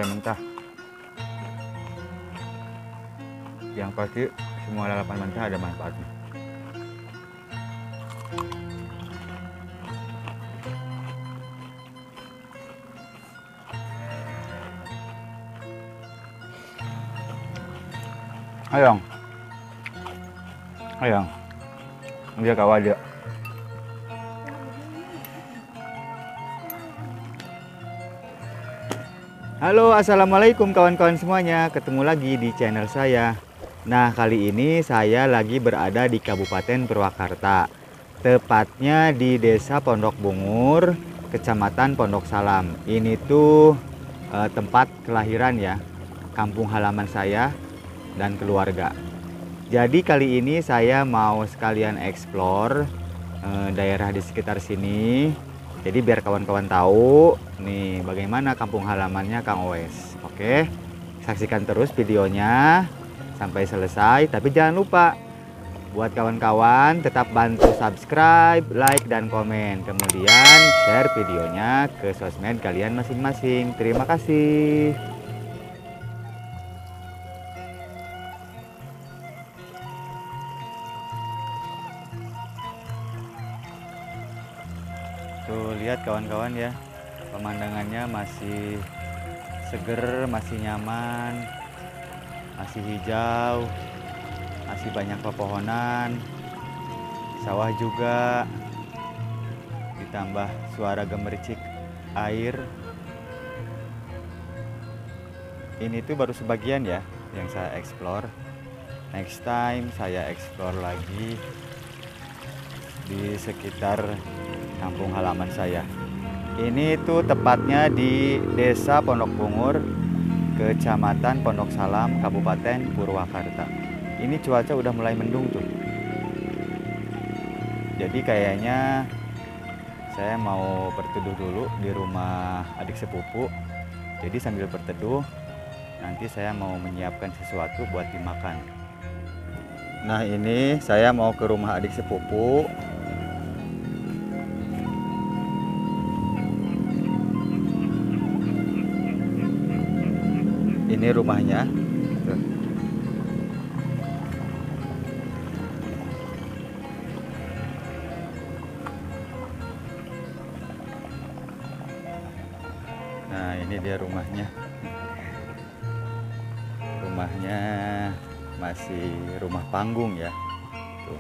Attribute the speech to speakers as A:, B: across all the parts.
A: sare mentah. Yang pasti semua lalapan mentah ada manfaatnya. Ayang, ayang, dia kawal dia. Halo, assalamualaikum kawan-kawan semuanya. Ketemu lagi di channel saya. Nah, kali ini saya lagi berada di Kabupaten Purwakarta, tepatnya di Desa Pondok Bungur, Kecamatan Pondok Salam. Ini tuh tempat kelahiran ya, kampung halaman saya dan keluarga. Jadi kali ini saya mau sekalian explore daerah di sekitar sini. Jadi biar kawan-kawan tahu nih bagaimana kampung halamannya Kang Owes. Oke, saksikan terus videonya sampai selesai. Tapi jangan lupa buat kawan-kawan tetap bantu subscribe, like, dan komen. Kemudian share videonya ke sosmed kalian masing-masing. Terima kasih. Tuh lihat kawan-kawan ya, pemandangannya masih seger, masih nyaman, masih hijau, masih banyak pepohonan, sawah juga, ditambah suara gemericik air. Ini tuh baru sebagian ya yang saya explore. Next time saya explore lagi di sekitar kampung halaman saya. Ini tuh tepatnya di Desa Pondok Bungur, Kecamatan Pondok Salam, Kabupaten Purwakarta. Ini cuaca udah mulai mendung tuh. Jadi kayaknya saya mau berteduh dulu di rumah adik sepupu. Jadi sambil berteduh, nanti saya mau menyiapkan sesuatu buat dimakan. Nah, ini saya mau ke rumah adik sepupu. Ini rumahnya. Tuh. Nah, ini dia rumahnya. Rumahnya masih rumah panggung ya. Tuh.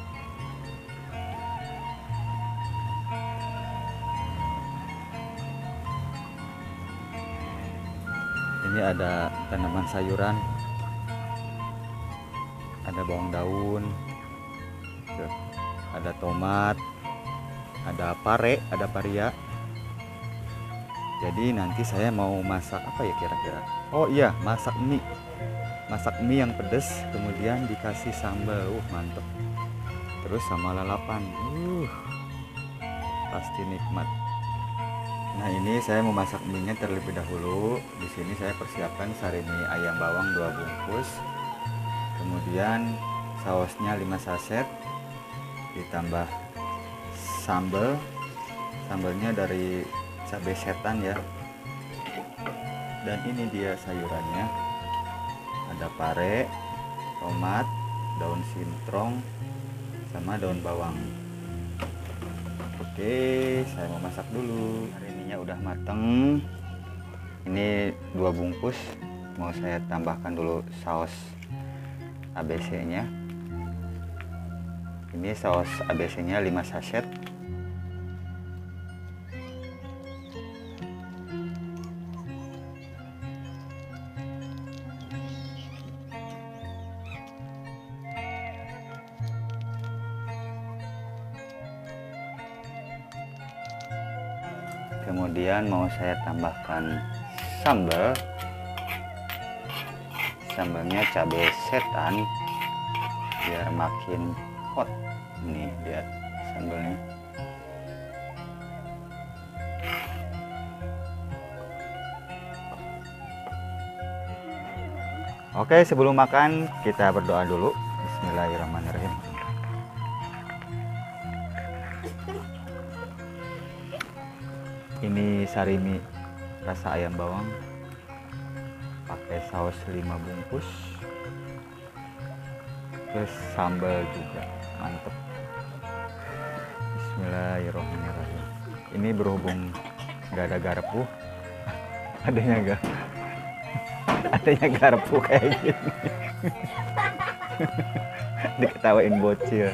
A: Ini ada tanaman sayuran, ada bawang daun, tuh, ada tomat, ada pare, ada paria. Jadi nanti saya mau masak apa ya kira-kira? Oh iya, masak mie yang pedas, kemudian dikasih sambal, mantep. Terus sama lalapan, pasti nikmat. Nah, ini saya mau masak mie-nya terlebih dahulu. Di sini saya persiapkan sari mie ayam bawang 2 bungkus. Kemudian sausnya 5 saset. Ditambah sambal. Sambalnya dari cabai setan ya. Dan ini dia sayurannya. Ada pare, tomat, daun sintrong, sama daun bawang. Oke, saya mau masak dulu. Hari ininya udah mateng. Ini 2 bungkus. Mau saya tambahkan dulu saus ABC-nya. Ini saus ABC-nya 5 saset. Kemudian mau saya tambahkan sambal. Sambalnya cabai setan biar makin hot. Nih lihat sambalnya. Oke, sebelum makan kita berdoa dulu. Bismillahirrahmanirrahim. Ini sari mie rasa ayam bawang. pakai saus 5 bungkus, terus sambal juga mantep. Bismillahirrahmanirrahim. Ini berhubung nggak ada garpu, adanya garpu kayak gini. Diketawain bocil.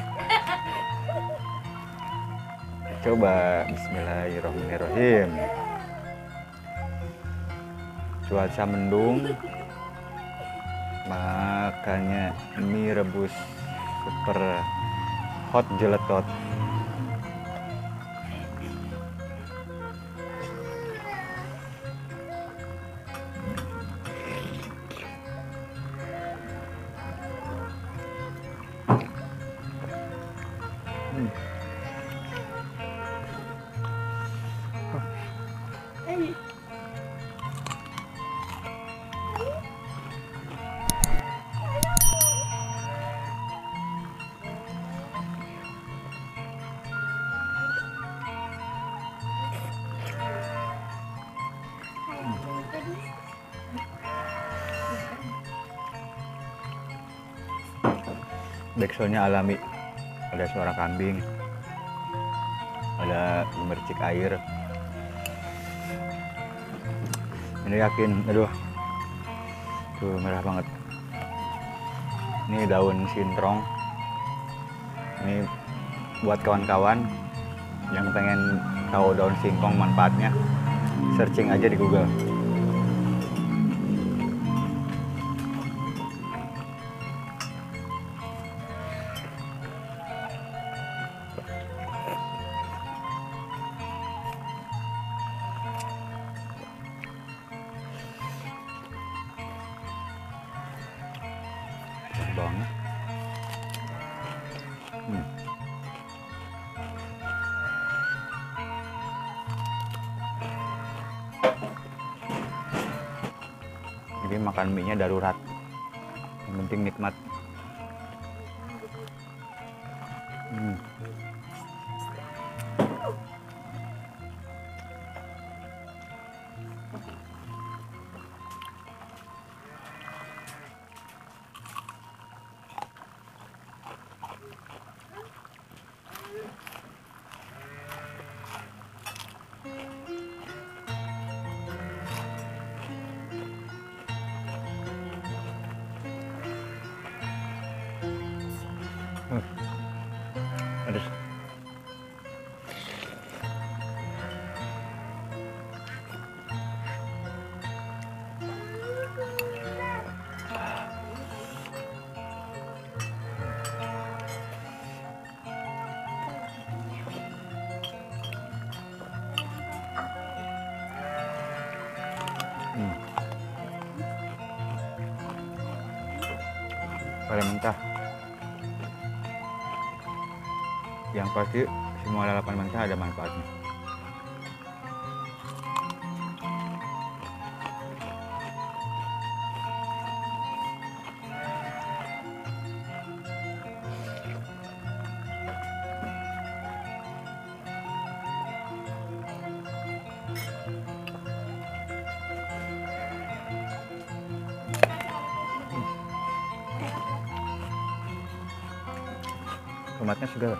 A: Coba bismillahirrahmanirrahim. Cuaca mendung, makanya mie rebus super hot jeletot. Backsoundnya alami, ada suara kambing, ada gemercik air. Ini yakin, aduh, tuh merah banget. Ini daun sintrong. Ini buat kawan-kawan yang pengen tahu daun singkong manfaatnya, searching aja di Google. Banget. Jadi makan mie-nya darurat, yang penting nikmat. Aduh. Paling mentah. Yang pasti semua lalapan mentah ada manfaatnya. Tomatnya segar.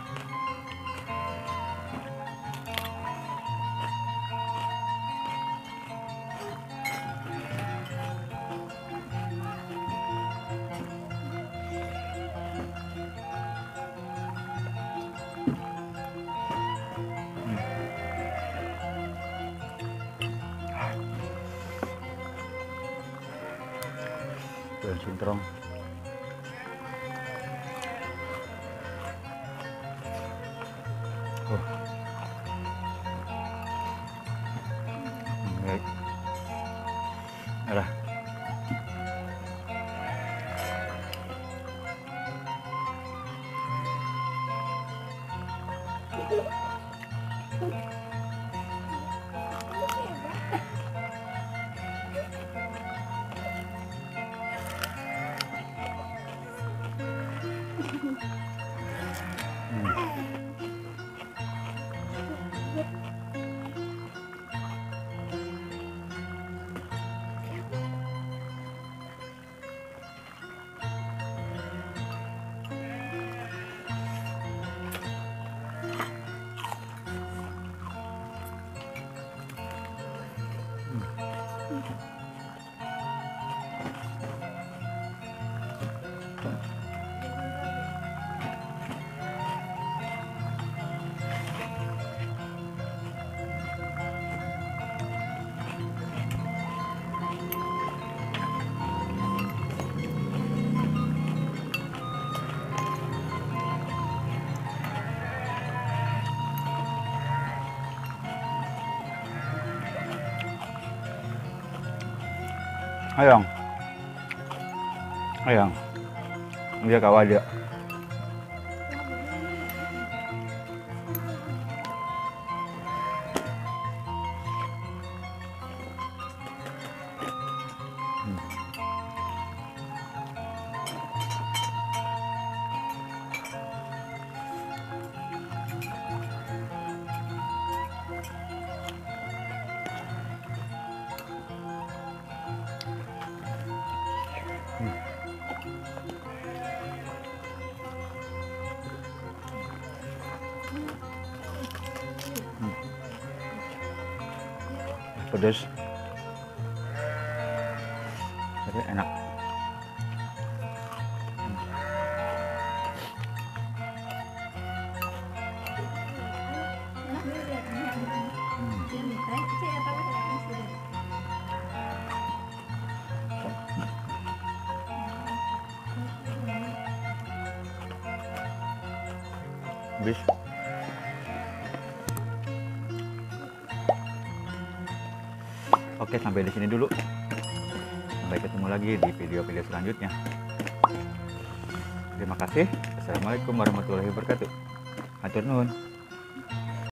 A: Daun sintrong. Baik. Arah. Ayang. Ayang. Dia kawan dia. Pedas, tapi enak. Habis. Oke, sampai di sini dulu. Sampai ketemu lagi di video-video selanjutnya. Terima kasih. Assalamualaikum warahmatullahi wabarakatuh. Hatur nuhun.